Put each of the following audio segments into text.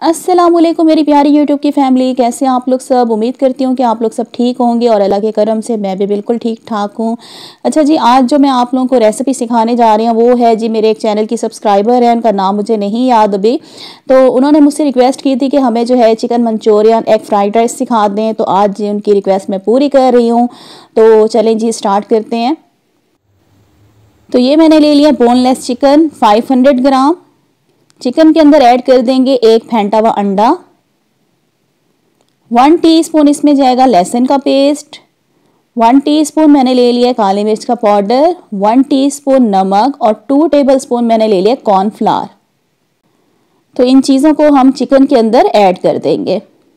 अस्सलामुअलैकुम मेरी प्यारी यूट्यूब की फैमिली, कैसे हैं आप लोग सब। उम्मीद करती हूँ कि आप लोग सब ठीक होंगे और अल्लाह के करम से मैं भी बिल्कुल ठीक ठाक हूँ। अच्छा जी, आज जो मैं आप लोगों को रेसिपी सिखाने जा रही हूँ वो है जी, मेरे एक चैनल की सब्सक्राइबर है, उनका नाम मुझे नहीं याद अभी। तो उन्होंने मुझसे रिक्वेस्ट की थी कि हमें जो है chicken Manchurian egg fried rice सिखा दें, तो आज जी उनकी रिक्वेस्ट मैं पूरी कर रही हूँ। तो चलें जी, स्टार्ट करते हैं। तो ये मैंने ले लिया बोनलेस चिकन 500 ग्राम। चिकन के अंदर ऐड कर देंगे एक फेंटा हुआ अंडा। 1 टीस्पून इसमें जाएगा लहसुन का पेस्ट। 1 टीस्पून मैंने ले लिया काली मिर्च का पाउडर। 1 टीस्पून नमक और 2 टेबलस्पून मैंने ले लिया कॉर्नफ्लावर। तो इन चीज़ों को हम चिकन के अंदर ऐड कर देंगे।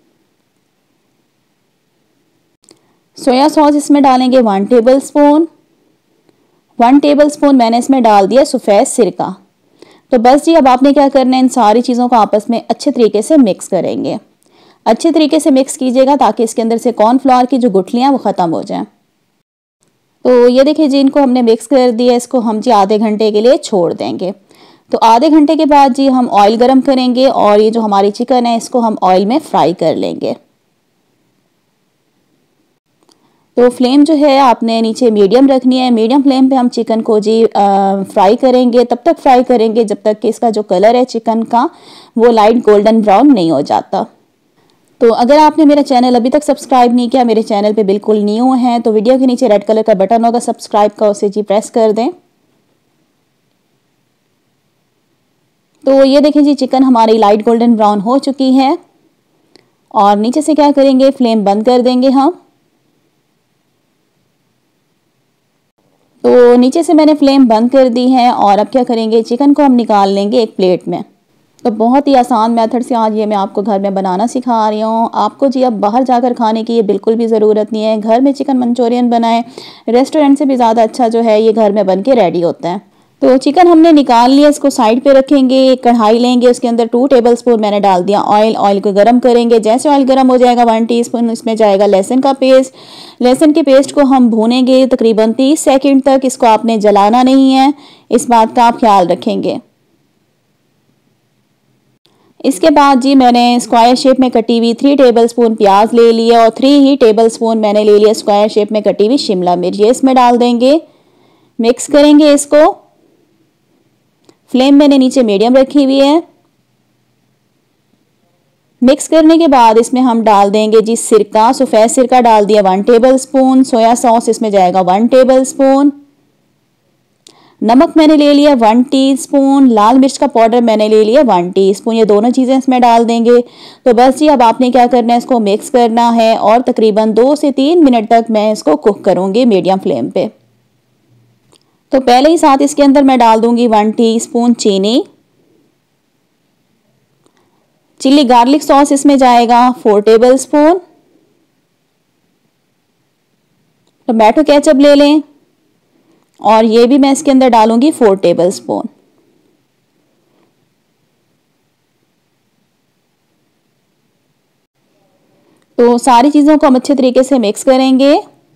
सोया सॉस इसमें डालेंगे 1 टेबलस्पून। 1 टेबलस्पून मैंने इसमें डाल दिया सफ़ेद सिरका। तो बस जी, अब आपने क्या करना है, इन सारी चीज़ों को आपस में अच्छे तरीके से मिक्स करेंगे। अच्छे तरीके से मिक्स कीजिएगा ताकि इसके अंदर से कॉर्नफ्लावर की जो गुठलियाँ वो ख़त्म हो जाएं। तो ये देखिए जी, इनको हमने मिक्स कर दिया। इसको हम जी आधे घंटे के लिए छोड़ देंगे। तो आधे घंटे के बाद जी हम ऑयल गरम करेंगे और ये जो हमारी चिकन है इसको हम ऑयल में फ्राई कर लेंगे। तो फ्लेम जो है आपने नीचे मीडियम रखनी है। मीडियम फ्लेम पे हम चिकन को जी फ्राई करेंगे। तब तक फ्राई करेंगे जब तक कि इसका जो कलर है चिकन का वो लाइट गोल्डन ब्राउन नहीं हो जाता। तो अगर आपने मेरा चैनल अभी तक सब्सक्राइब नहीं किया, मेरे चैनल पे बिल्कुल न्यू हैं, तो वीडियो के नीचे रेड कलर का बटन होगा सब्सक्राइब का, उसे जी प्रेस कर दें। तो ये देखें जी, चिकन हमारी लाइट गोल्डन ब्राउन हो चुकी है। और नीचे से क्या करेंगे, फ्लेम बंद कर देंगे हम। तो नीचे से मैंने फ्लेम बंद कर दी है और अब क्या करेंगे, चिकन को हम निकाल लेंगे एक प्लेट में। तो बहुत ही आसान मेथड से आज ये मैं आपको घर में बनाना सिखा रही हूँ। आपको जी अब बाहर जाकर खाने की ये बिल्कुल भी ज़रूरत नहीं है। घर में चिकन मंचूरियन बनाएं, रेस्टोरेंट से भी ज़्यादा अच्छा जो है ये घर में बन के रेडी होता है। तो चिकन हमने निकाल लिया, इसको साइड पे रखेंगे। एक कढ़ाई लेंगे, उसके अंदर 2 टेबलस्पून मैंने डाल दिया ऑयल। ऑयल को गर्म करेंगे। जैसे ऑयल गर्म हो जाएगा 1 टीस्पून इसमें जाएगा लहसुन का पेस्ट। लहसुन के पेस्ट को हम भूनेंगे तकरीबन 30 सेकंड तक। इसको आपने जलाना नहीं है, इस बात का आप ख्याल रखेंगे। इसके बाद जी मैंने स्क्वायर शेप में कटी हुई 3 टेबलस्पून प्याज ले लिया और 3 ही टेबलस्पून मैंने ले लिया स्क्वायर शेप में कटी हुई शिमला मिर्च। ये इसमें डाल देंगे, मिक्स करेंगे इसको। फ्लेम मैंने नीचे मीडियम रखी हुई है। मिक्स करने के बाद इसमें हम डाल देंगे जी सिरका। सफ़ेद सिरका डाल दिया 1 टेबलस्पून। सोया सॉस इसमें जाएगा 1 टेबलस्पून। नमक मैंने ले लिया 1 टीस्पून। लाल मिर्च का पाउडर मैंने ले लिया 1 टीस्पून। ये दोनों चीज़ें इसमें डाल देंगे। तो बस जी, अब आपने क्या करना है, इसको मिक्स करना है और तकरीबन 2 से 3 मिनट तक मैं इसको कुक करूँगी मीडियम फ्लेम पे। तो पहले ही साथ इसके अंदर मैं डाल दूंगी 1 टीस्पून चीनी। चिल्ली गार्लिक सॉस इसमें जाएगा 4 टेबलस्पून। टोमेटो केचप ले लें और ये भी मैं इसके अंदर डालूंगी 4 टेबलस्पून। तो सारी चीज़ों को हम अच्छे तरीके से मिक्स करेंगे।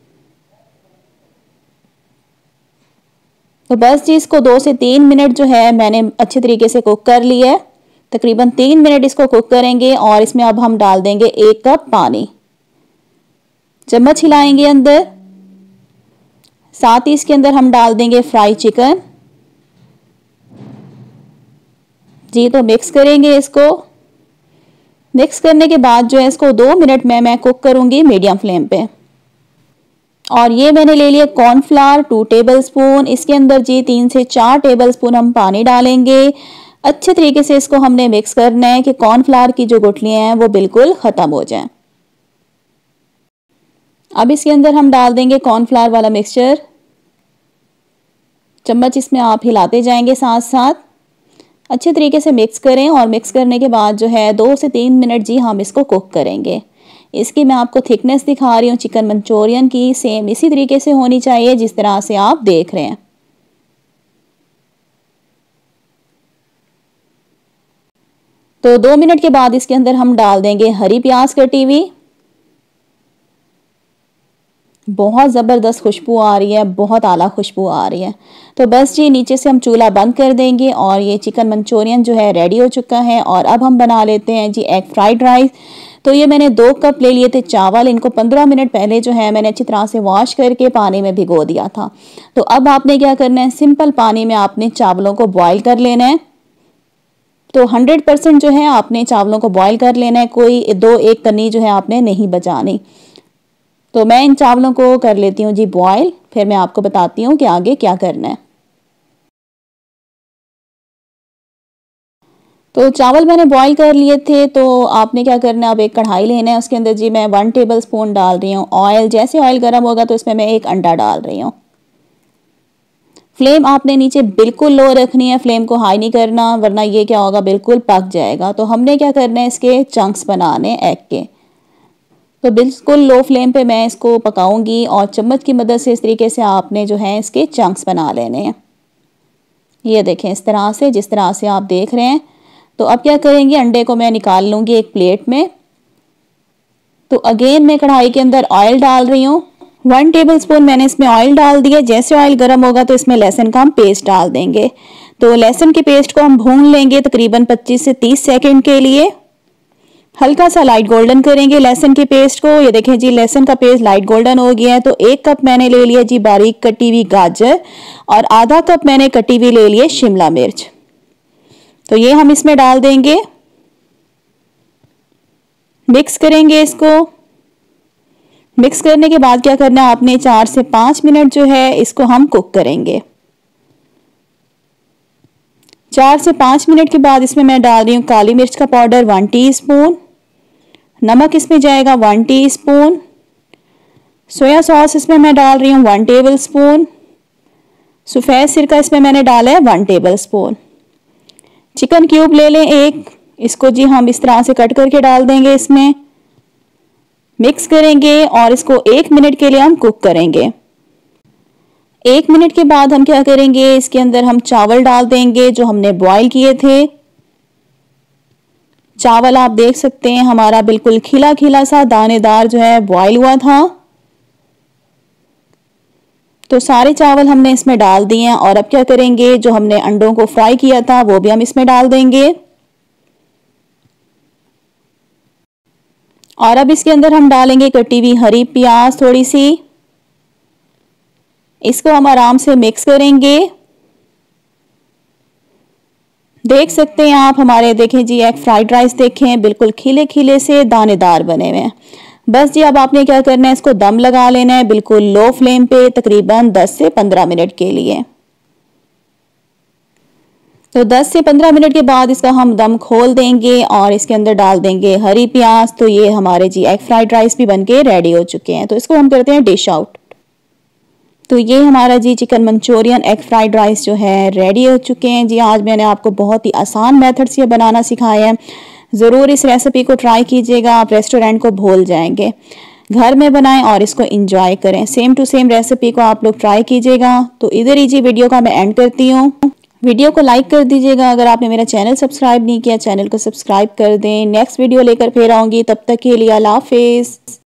तो बस जी, इसको 2 से 3 मिनट जो है मैंने अच्छे तरीके से कुक कर लिया है। तकरीबन 3 मिनट इसको कुक करेंगे और इसमें अब हम डाल देंगे 1 कप पानी। चम्मच हिलाएंगे अंदर। साथ ही इसके अंदर हम डाल देंगे फ्राई चिकन जी। तो मिक्स करेंगे इसको। मिक्स करने के बाद जो है इसको 2 मिनट में मैं कुक करूंगी मीडियम फ्लेम पे। और ये मैंने ले लिया कॉर्नफ्लावर 2 टेबलस्पून। इसके अंदर जी 3 से 4 टेबलस्पून हम पानी डालेंगे। अच्छे तरीके से इसको हमने मिक्स करना है कि कॉर्नफ्लावर की जो गुठलियां हैं वो बिल्कुल ख़त्म हो जाएं। अब इसके अंदर हम डाल देंगे कॉर्नफ्लावर वाला मिक्सचर। चम्मच इसमें आप हिलाते जाएंगे साथ साथ। अच्छे तरीके से मिक्स करें और मिक्स करने के बाद जो है 2 से 3 मिनट जी हम इसको कुक करेंगे। इसकी मैं आपको थिकनेस दिखा रही हूँ चिकन मंचूरियन की, सेम इसी तरीके से होनी चाहिए जिस तरह से आप देख रहे हैं। तो 2 मिनट के बाद इसके अंदर हम डाल देंगे हरी प्याज कटी हुई। बहुत ज़बरदस्त खुशबू आ रही है, बहुत आला खुशबू आ रही है। तो बस जी नीचे से हम चूल्हा बंद कर देंगे और ये चिकन मंचूरियन जो है रेडी हो चुका है। और अब हम बना लेते हैं जी एग फ्राइड राइस। तो ये मैंने 2 कप ले लिए थे चावल, इनको 15 मिनट पहले जो है मैंने अच्छी तरह से वॉश करके पानी में भिगो दिया था। तो अब आपने क्या करना है, सिंपल पानी में आपने चावलों को बॉयल कर लेना है। तो 100% जो है आपने चावलों को बॉयल कर लेना है, कोई 2-1 कनी जो है आपने नहीं बचानी। तो मैं इन चावलों को कर लेती हूँ जी बॉयल, फिर मैं आपको बताती हूँ कि आगे क्या करना है। तो चावल मैंने बॉईल कर लिए थे। तो आपने क्या करना है, अब एक कढ़ाई लेना है, उसके अंदर जी मैं 1 टेबल स्पून डाल रही हूँ ऑयल। जैसे ऑयल गर्म होगा तो इसमें मैं एक अंडा डाल रही हूँ। फ्लेम आपने नीचे बिल्कुल लो रखनी है, फ्लेम को हाई नहीं करना, वरना ये क्या होगा, बिल्कुल पक जाएगा। तो हमने क्या करना है, इसके चंक्स बनाने एग के। तो बिल्कुल लो फ्लेम पे मैं इसको पकाऊंगी और चम्मच की मदद से इस तरीके से आपने जो है इसके चंक्स बना लेने हैं। ये देखें इस तरह से, जिस तरह से आप देख रहे हैं। तो अब क्या करेंगे, अंडे को मैं निकाल लूँगी एक प्लेट में। तो अगेन मैं कढ़ाई के अंदर ऑयल डाल रही हूँ। 1 टेबल स्पून मैंने इसमें ऑयल डाल दिया। जैसे ऑयल गर्म होगा तो इसमें लहसुन का हम पेस्ट डाल देंगे। तो लहसुन के पेस्ट को हम भून लेंगे तकरीबन 25 से 30 सेकंड के लिए। हल्का सा लाइट गोल्डन करेंगे लहसुन के पेस्ट को। ये देखें जी लहसुन का पेस्ट लाइट गोल्डन हो गया है। तो 1 कप मैंने ले लिया जी बारीक कटी हुई गाजर और आधा कप मैंने कटी हुई ले लिए शिमला मिर्च। तो ये हम इसमें डाल देंगे, मिक्स करेंगे इसको। मिक्स करने के बाद क्या करना है आपने, 4 से 5 मिनट जो है इसको हम कुक करेंगे। 4 से 5 मिनट के बाद इसमें मैं डाल रही हूँ काली मिर्च का पाउडर 1 टीस्पून, नमक इसमें जाएगा 1 टीस्पून, सोया सॉस इसमें मैं डाल रही हूँ 1 टेबल स्पून, सफ़ेद सिरका इसमें मैंने डाला है 1 टेबल स्पून। चिकन क्यूब ले लें एक, इसको जी हम इस तरह से कट करके डाल देंगे इसमें। मिक्स करेंगे और इसको 1 मिनट के लिए हम कुक करेंगे। 1 मिनट के बाद हम क्या करेंगे, इसके अंदर हम चावल डाल देंगे जो हमने बॉईल किए थे। चावल आप देख सकते हैं हमारा बिल्कुल खिला खिला सा दानेदार जो है बॉईल हुआ था। तो सारे चावल हमने इसमें डाल दिए हैं। और अब क्या करेंगे, जो हमने अंडों को फ्राई किया था वो भी हम इसमें डाल देंगे। और अब इसके अंदर हम डालेंगे कटी हुई हरी प्याज थोड़ी सी। इसको हम आराम से मिक्स करेंगे। देख सकते हैं आप हमारे, देखें जी एग फ्राइड राइस देखें बिल्कुल खिले खिले से दानेदार बने हुए हैं। बस जी अब आपने क्या करना है, इसको दम लगा लेना है बिल्कुल लो फ्लेम पे तकरीबन 10 से 15 मिनट के लिए। तो 10 से 15 मिनट के बाद इसका हम दम खोल देंगे और इसके अंदर डाल देंगे हरी प्याज। तो ये हमारे जी एग फ्राइड राइस भी बनके रेडी हो चुके हैं। तो इसको हम करते हैं डिश आउट। तो ये हमारा जी chicken Manchurian egg fried rice जो है रेडी हो चुके हैं जी। आज मैंने आपको बहुत ही आसान मेथड से बनाना सिखाया है। ज़रूर इस रेसिपी को ट्राई कीजिएगा, आप रेस्टोरेंट को भूल जाएंगे। घर में बनाएं और इसको इंजॉय करें। सेम टू सेम रेसिपी को आप लोग ट्राई कीजिएगा। तो इधर ही जी वीडियो का मैं एंड करती हूँ। वीडियो को लाइक कर दीजिएगा। अगर आपने मेरा चैनल सब्सक्राइब नहीं किया, चैनल को सब्सक्राइब कर दें। नेक्स्ट वीडियो लेकर फिर आऊँगी, तब तक के लिए अल्लाह हाफिज़।